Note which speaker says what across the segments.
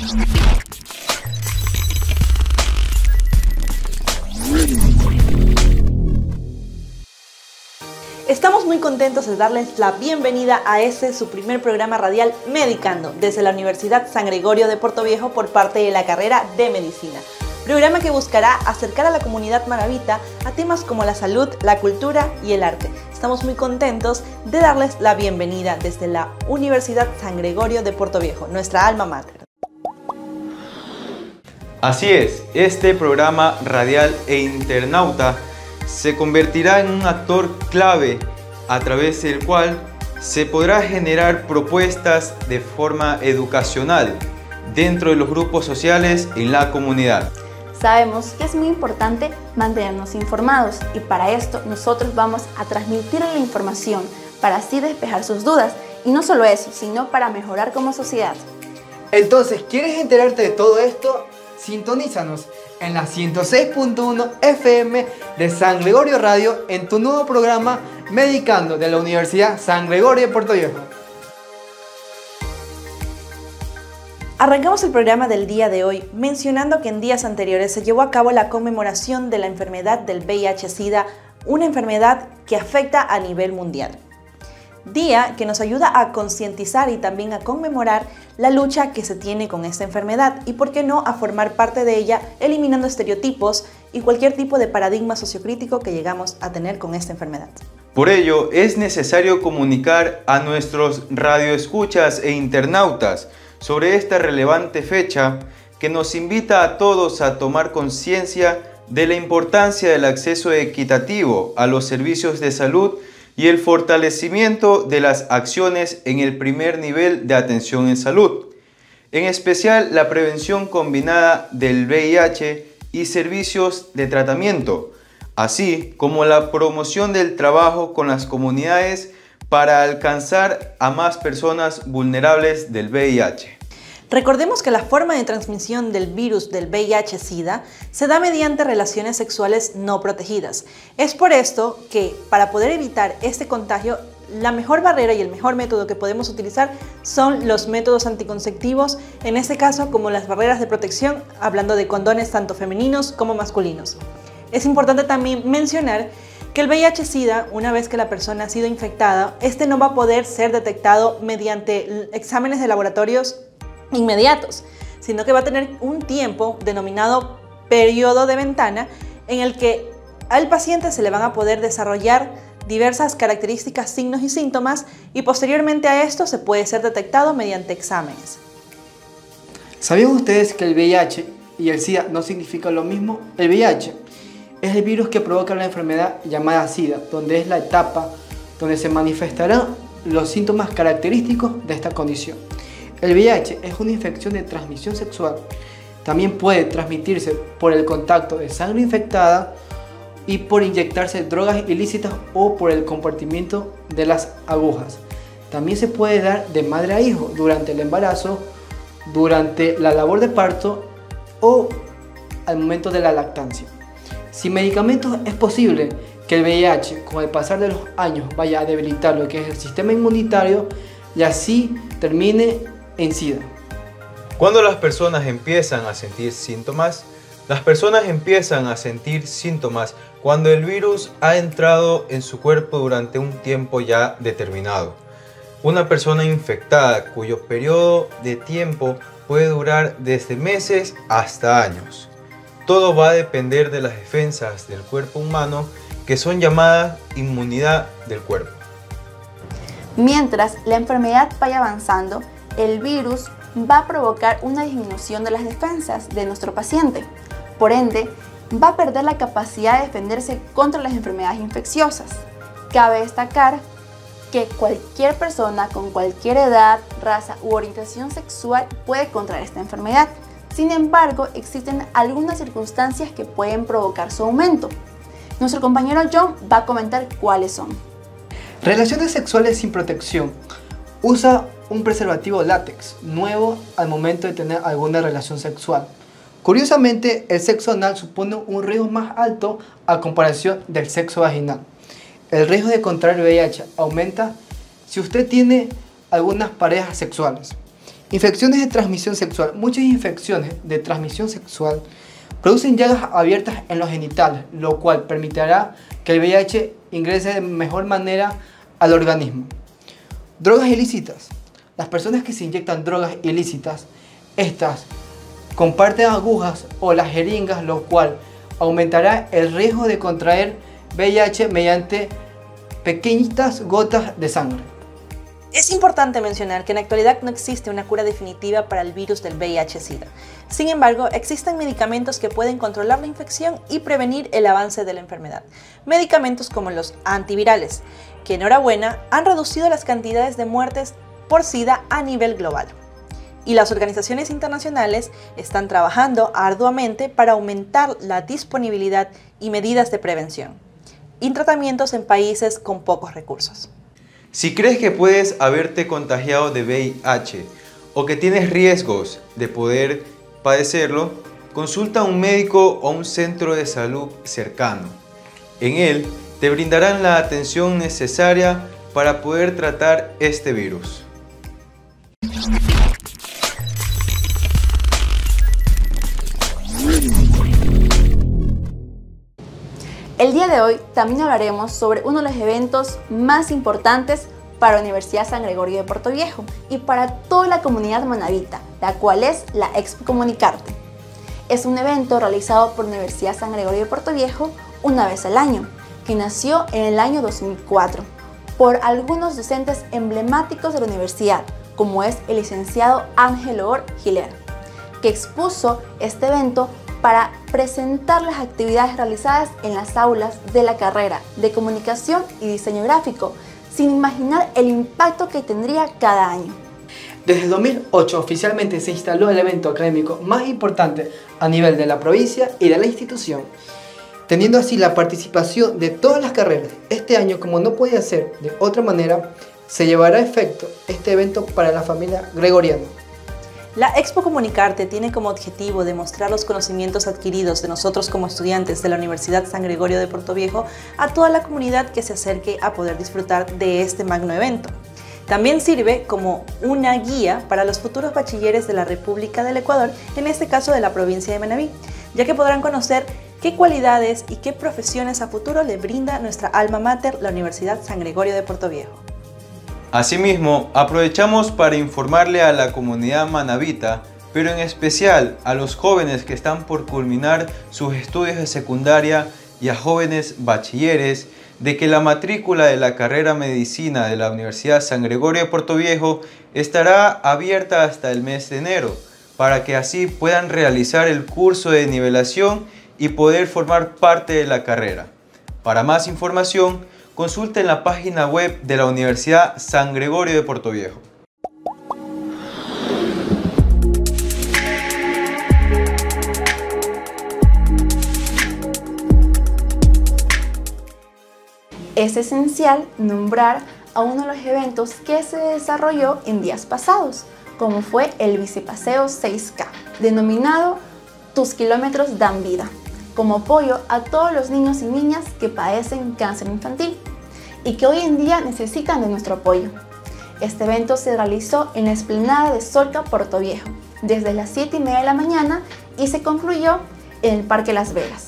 Speaker 1: Estamos muy contentos de darles la bienvenida a su primer programa radial Medicando desde la Universidad San Gregorio de Portoviejo por parte de la carrera de Medicina. Programa que buscará acercar a la comunidad maravita a temas como la salud, la cultura y el arte. Estamos muy contentos de darles la bienvenida desde la Universidad San Gregorio de Portoviejo, nuestra alma mater.
Speaker 2: Así es, este programa radial e internauta se convertirá en un actor clave a través del cual se podrá generar propuestas de forma educacional dentro de los grupos sociales en la comunidad.
Speaker 3: Sabemos que es muy importante mantenernos informados y para esto nosotros vamos a transmitir la información para así despejar sus dudas y no solo eso, sino para mejorar como sociedad.
Speaker 4: Entonces, ¿quieres enterarte de todo esto? Sintonízanos en la 106.1 FM de San Gregorio Radio en tu nuevo programa Medicando de la Universidad San Gregorio de Portoviejo.
Speaker 1: Arrancamos el programa del día de hoy mencionando que en días anteriores se llevó a cabo la conmemoración de la enfermedad del VIH-Sida, una enfermedad que afecta a nivel mundial. Día que nos ayuda a concientizar y también a conmemorar la lucha que se tiene con esta enfermedad y, por qué no, a formar parte de ella, eliminando estereotipos y cualquier tipo de paradigma sociocrítico que llegamos a tener con esta enfermedad.
Speaker 2: Por ello, es necesario comunicar a nuestros radioescuchas e internautas sobre esta relevante fecha que nos invita a todos a tomar conciencia de la importancia del acceso equitativo a los servicios de salud y el fortalecimiento de las acciones en el primer nivel de atención en salud, en especial la prevención combinada del VIH y servicios de tratamiento, así como la promoción del trabajo con las comunidades para alcanzar a más personas vulnerables del VIH.
Speaker 1: Recordemos que la forma de transmisión del virus del VIH-Sida se da mediante relaciones sexuales no protegidas. Es por esto que, para poder evitar este contagio, la mejor barrera y el mejor método que podemos utilizar son los métodos anticonceptivos, en este caso como las barreras de protección, hablando de condones tanto femeninos como masculinos. Es importante también mencionar que el VIH-Sida, una vez que la persona ha sido infectada, este no va a poder ser detectado mediante exámenes de laboratorios inmediatos, sino que va a tener un tiempo denominado periodo de ventana en el que al paciente se le van a poder desarrollar diversas características, signos y síntomas y posteriormente a esto se puede ser detectado mediante exámenes.
Speaker 4: ¿Sabían ustedes que el VIH y el SIDA no significan lo mismo? El VIH es el virus que provoca la enfermedad llamada SIDA, donde es la etapa donde se manifestarán los síntomas característicos de esta condición. El VIH es una infección de transmisión sexual. También puede transmitirse por el contacto de sangre infectada y por inyectarse drogas ilícitas o por el compartimiento de las agujas. También se puede dar de madre a hijo durante el embarazo, durante la labor de parto o al momento de la lactancia. Sin medicamentos es posible que el VIH, con el pasar de los años, vaya a debilitar lo que es el sistema inmunitario y así termine en SIDA.
Speaker 2: Cuando las personas empiezan a sentir síntomas, cuando el virus ha entrado en su cuerpo durante un tiempo ya determinado. Una persona infectada cuyo periodo de tiempo puede durar desde meses hasta años. Todo va a depender de las defensas del cuerpo humano que son llamadas inmunidad del cuerpo.
Speaker 3: Mientras la enfermedad vaya avanzando, el virus va a provocar una disminución de las defensas de nuestro paciente. Por ende, va a perder la capacidad de defenderse contra las enfermedades infecciosas. Cabe destacar que cualquier persona con cualquier edad, raza u orientación sexual puede contraer esta enfermedad. Sin embargo, existen algunas circunstancias que pueden provocar su aumento. Nuestro compañero John va a comentar cuáles son.
Speaker 4: Relaciones sexuales sin protección. Usa un preservativo látex nuevo al momento de tener alguna relación sexual. Curiosamente, el sexo anal supone un riesgo más alto a comparación del sexo vaginal. El riesgo de contraer VIH aumenta si usted tiene algunas parejas sexuales. Infecciones de transmisión sexual. Muchas infecciones de transmisión sexual producen llagas abiertas en los genitales, lo cual permitirá que el VIH ingrese de mejor manera al organismo. Drogas ilícitas. Las personas que se inyectan drogas ilícitas, estas comparten agujas o las jeringas, lo cual aumentará el riesgo de contraer VIH mediante pequeñitas gotas de sangre.
Speaker 1: Es importante mencionar que en la actualidad no existe una cura definitiva para el virus del VIH-Sida. Sin embargo, existen medicamentos que pueden controlar la infección y prevenir el avance de la enfermedad. Medicamentos como los antivirales, que enhorabuena han reducido las cantidades de muertes por SIDA a nivel global. Y las organizaciones internacionales están trabajando arduamente para aumentar la disponibilidad y medidas de prevención y tratamientos en países con pocos recursos.
Speaker 2: Si crees que puedes haberte contagiado de VIH o que tienes riesgos de poder padecerlo, consulta a un médico o un centro de salud cercano. En él te brindarán la atención necesaria para poder tratar este virus.
Speaker 3: El día de hoy también hablaremos sobre uno de los eventos más importantes para la Universidad San Gregorio de Portoviejo y para toda la comunidad manabita, la cual es la Expo Comunicarte. Es un evento realizado por la Universidad San Gregorio de Portoviejo una vez al año, que nació en el año 2004 por algunos docentes emblemáticos de la universidad, como es el licenciado Ángel Or Giler, que expuso este evento para presentar las actividades realizadas en las aulas de la carrera de Comunicación y Diseño Gráfico, sin imaginar el impacto que tendría cada año.
Speaker 4: Desde el 2008 oficialmente se instaló el evento académico más importante a nivel de la provincia y de la institución, teniendo así la participación de todas las carreras. Este año, como no podía ser de otra manera, se llevará a efecto este evento para la familia gregoriana.
Speaker 1: La Expo Comunicarte tiene como objetivo demostrar los conocimientos adquiridos de nosotros como estudiantes de la Universidad San Gregorio de Portoviejo a toda la comunidad que se acerque a poder disfrutar de este magno evento. También sirve como una guía para los futuros bachilleres de la República del Ecuador, en este caso de la provincia de Manabí, ya que podrán conocer qué cualidades y qué profesiones a futuro le brinda nuestra alma mater, la Universidad San Gregorio de Portoviejo.
Speaker 2: Asimismo, aprovechamos para informarle a la comunidad manabita, pero en especial a los jóvenes que están por culminar sus estudios de secundaria y a jóvenes bachilleres, de que la matrícula de la carrera Medicina de la Universidad San Gregorio de Portoviejo estará abierta hasta el mes de enero, para que así puedan realizar el curso de nivelación y poder formar parte de la carrera. Para más información, consulten la página web de la Universidad San Gregorio de Portoviejo.
Speaker 3: Es esencial nombrar a uno de los eventos que se desarrolló en días pasados, como fue el Bicepaseo 6K, denominado Tus kilómetros dan vida, como apoyo a todos los niños y niñas que padecen cáncer infantil y que hoy en día necesitan de nuestro apoyo. Este evento se realizó en la explanada de Solca Portoviejo, desde las 7:30 de la mañana y se concluyó en el Parque Las Vegas.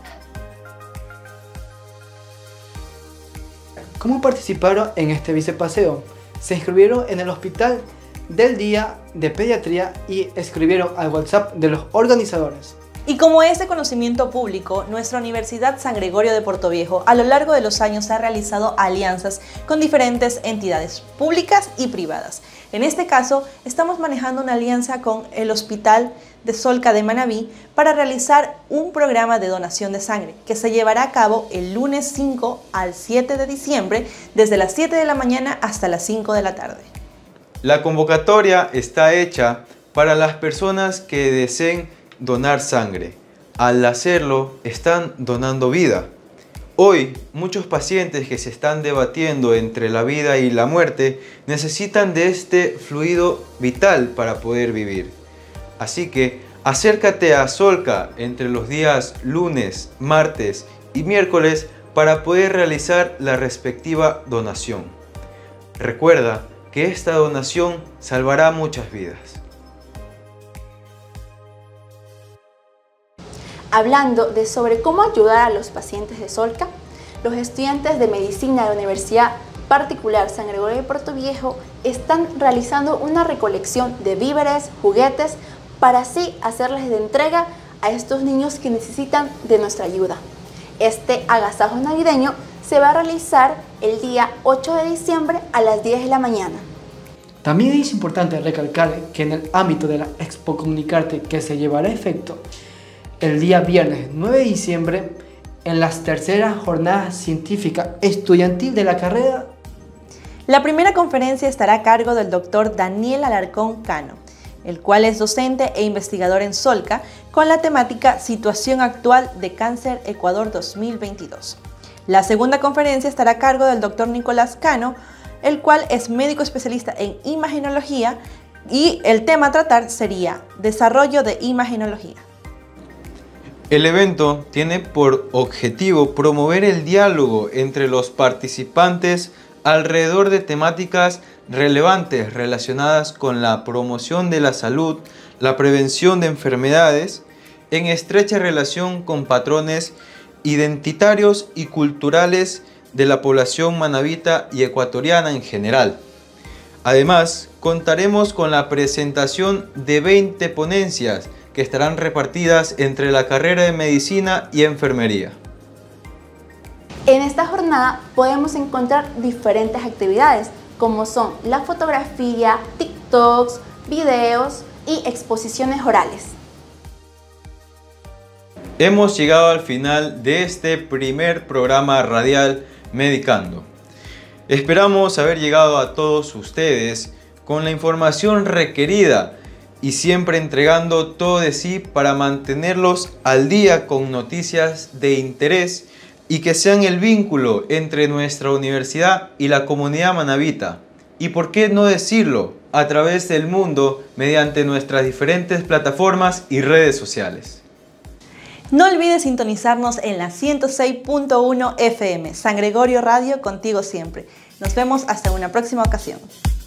Speaker 4: ¿Cómo participaron en este bicepaseo? Se inscribieron en el Hospital del Día de Pediatría y escribieron al WhatsApp de los organizadores.
Speaker 1: Y como es de conocimiento público, nuestra Universidad San Gregorio de Portoviejo a lo largo de los años ha realizado alianzas con diferentes entidades públicas y privadas. En este caso, estamos manejando una alianza con el Hospital de Solca de Manabí para realizar un programa de donación de sangre que se llevará a cabo el lunes 5 al 7 de diciembre desde las 7 de la mañana hasta las 5 de la tarde.
Speaker 2: La convocatoria está hecha para las personas que deseen donar sangre. Al hacerlo, están donando vida. Hoy, muchos pacientes que se están debatiendo entre la vida y la muerte necesitan de este fluido vital para poder vivir. Así que acércate a Solca entre los días lunes, martes y miércoles para poder realizar la respectiva donación. Recuerda que esta donación salvará muchas vidas.
Speaker 3: Hablando de sobre cómo ayudar a los pacientes de Solca, los estudiantes de medicina de la Universidad Particular San Gregorio de Puerto Viejo están realizando una recolección de víveres, juguetes, para así hacerles de entrega a estos niños que necesitan de nuestra ayuda. Este agasajo navideño se va a realizar el día 8 de diciembre a las 10 de la mañana.
Speaker 4: También es importante recalcar que en el ámbito de la Expo Comunicarte, que se llevará a efecto el día viernes 9 de diciembre, en las terceras jornadas científicas estudiantil de la carrera,
Speaker 1: la primera conferencia estará a cargo del Dr. Daniel Alarcón Cano, el cual es docente e investigador en Solca, con la temática Situación actual de cáncer Ecuador 2022. La segunda conferencia estará a cargo del Dr. Nicolás Cano, el cual es médico especialista en imagenología, y el tema a tratar sería Desarrollo de imagenología.
Speaker 2: El evento tiene por objetivo promover el diálogo entre los participantes alrededor de temáticas relevantes relacionadas con la promoción de la salud, la prevención de enfermedades, en estrecha relación con patrones identitarios y culturales de la población manabita y ecuatoriana en general. Además, contaremos con la presentación de 20 ponencias que estarán repartidas entre la carrera de Medicina y Enfermería.
Speaker 3: En esta jornada podemos encontrar diferentes actividades, como son la fotografía, TikToks, videos y exposiciones orales.
Speaker 2: Hemos llegado al final de este primer programa radial Medicando. Esperamos haber llegado a todos ustedes con la información requerida y siempre entregando todo de sí para mantenerlos al día con noticias de interés y que sean el vínculo entre nuestra universidad y la comunidad manabita. Y por qué no decirlo, a través del mundo mediante nuestras diferentes plataformas y redes sociales.
Speaker 1: No olvides sintonizarnos en la 106.1 FM, San Gregorio Radio, contigo siempre. Nos vemos hasta una próxima ocasión.